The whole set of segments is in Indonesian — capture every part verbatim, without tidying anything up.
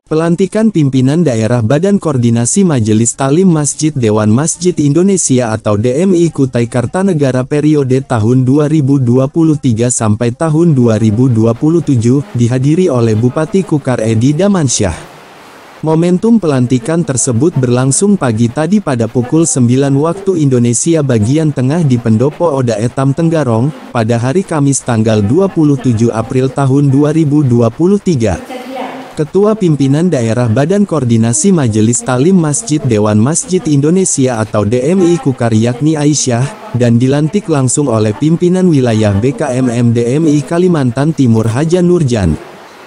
Pelantikan pimpinan daerah Badan Koordinasi Majelis Taklim Masjid Dewan Masjid Indonesia atau D M I Kutai Kartanegara periode tahun dua ribu dua puluh tiga sampai tahun dua ribu dua puluh tujuh dihadiri oleh Bupati Kukar Edi Damansyah. Momentum pelantikan tersebut berlangsung pagi tadi pada pukul sembilan waktu Indonesia bagian tengah di Pendopo Oda Etam Tenggarong, pada hari Kamis tanggal dua puluh tujuh April tahun dua ribu dua puluh tiga. Ketua Pimpinan Daerah Badan Koordinasi Majelis Taklim Masjid Dewan Masjid Indonesia atau D M I Kukar yakni Aisyah, dan dilantik langsung oleh Pimpinan Wilayah B K M M D M I Kalimantan Timur Haja Nurjan.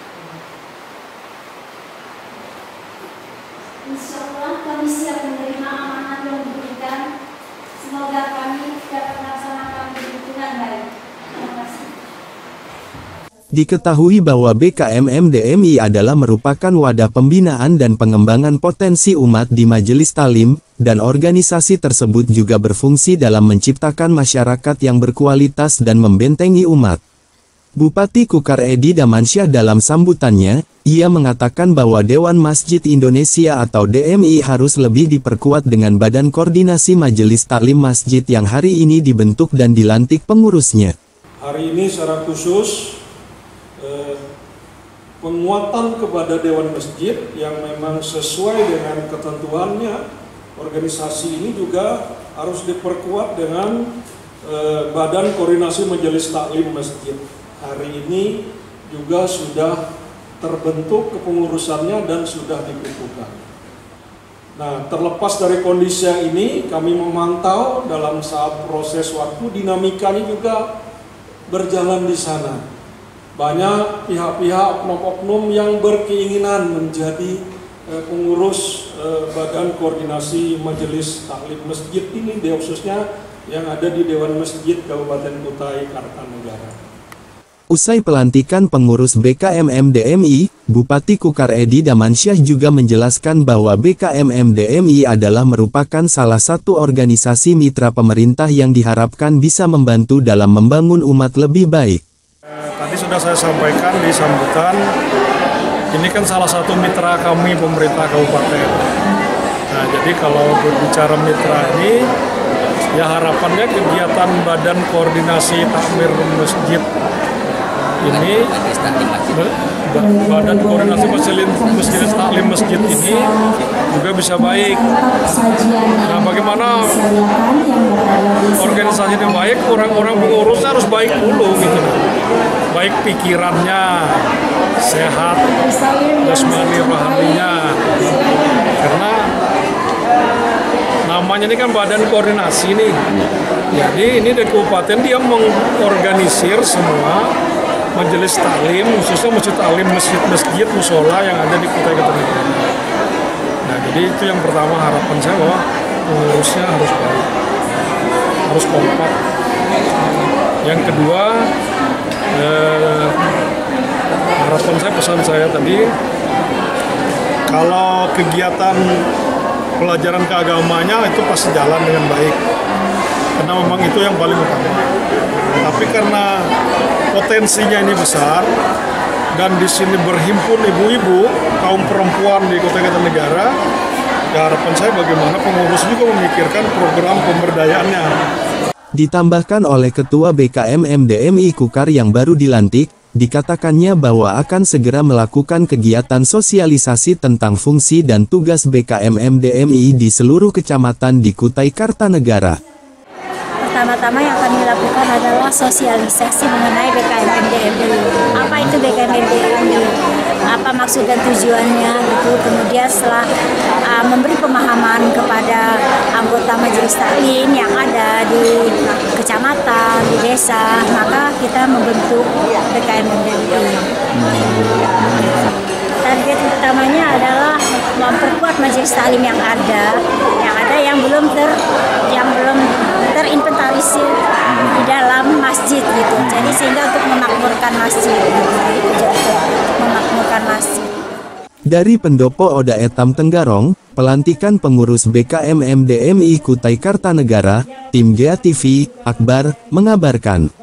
Insyaallah kami siap menerima amanah yang diberikan. Semoga kami dapat melaksanakan dengan baik. Terima kasih. Diketahui bahwa B K M M D M I adalah merupakan wadah pembinaan dan pengembangan potensi umat di Majelis Taklim, dan organisasi tersebut juga berfungsi dalam menciptakan masyarakat yang berkualitas dan membentengi umat. Bupati Kukar Edi Damansyah dalam sambutannya, ia mengatakan bahwa Dewan Masjid Indonesia atau D M I harus lebih diperkuat dengan Badan Koordinasi Majelis Taklim Masjid yang hari ini dibentuk dan dilantik pengurusnya. Hari ini secara khusus, eh, penguatan kepada Dewan Masjid yang memang sesuai dengan ketentuannya. Organisasi ini juga harus diperkuat dengan eh, Badan Koordinasi Majelis Taklim Masjid. Hari ini juga sudah terbentuk kepengurusannya dan sudah dikukuhkan. Nah, terlepas dari kondisi ini, kami memantau dalam saat proses waktu, dinamikanya juga berjalan di sana. Banyak pihak-pihak oknum-oknum yang berkeinginan menjadi eh, pengurus eh, Badan Koordinasi Majelis Taklim Masjid ini, khususnya yang ada di Dewan Masjid Kabupaten Kutai Kartanegara. Usai pelantikan pengurus B K M M D M I, Bupati Kukar Edi Damansyah juga menjelaskan bahwa B K M M D M I adalah merupakan salah satu organisasi mitra pemerintah yang diharapkan bisa membantu dalam membangun umat lebih baik. Tadi sudah saya sampaikan di sambutan, ini kan salah satu mitra kami pemerintah kabupaten. Nah, jadi kalau berbicara mitra ini, ya harapannya kegiatan Badan Koordinasi Takmir Masjid ini, Badan Koordinasi Majelis Taklim Masjid ini juga bisa baik. Nah, bagaimana organisasi yang baik, orang-orang pengurusnya harus baik dulu gitu. Baik pikirannya, sehat, jasmani rohaninya. Karena namanya ini kan Badan Koordinasi nih. Jadi ini di kabupaten dia mengorganisir semua Majelis Taklim, khususnya Masjid Taklim, masjid-masjid, musola yang ada di Kutai Kartanegara. Nah, jadi itu yang pertama, harapan saya bahwa pengurusnya harus baik, harus kompak. Yang kedua, eh, harapan saya, pesan saya tadi, kalau kegiatan pelajaran keagamanya itu pasti jalan dengan baik, karena memang itu yang paling utama. Tapi karena potensinya ini besar dan di sini berhimpun ibu-ibu, kaum perempuan di Kutai Kartanegara, ya harapan saya bagaimana pengurus juga memikirkan program pemberdayaannya. Ditambahkan oleh Ketua B K M M D M I Kukar yang baru dilantik, dikatakannya bahwa akan segera melakukan kegiatan sosialisasi tentang fungsi dan tugas B K M M D M I di seluruh kecamatan di Kutai Kartanegara. Pertama-tama yang kami lakukan adalah sosialisasi mengenai B K M M D M I. Apa itu B K M M D M I? Apa maksud dan tujuannya gitu. Kemudian setelah uh, memberi pemahaman kepada anggota Majelis Taklim yang ada di kecamatan, di desa, maka kita membentuk B K M M D M I. Target utamanya adalah memperkuat Majelis Taklim yang ada, yang ada yang belum ter yang belum terinventarisir di dalam masjid gitu. Jadi sehingga untuk memakmurkan masjid, gitu. memakmurkan masjid. Dari Pendopo Oda Etam Tenggarong, pelantikan pengurus B K M M D M I Kutai Kartanegara, tim G A T V, Akbar, mengabarkan.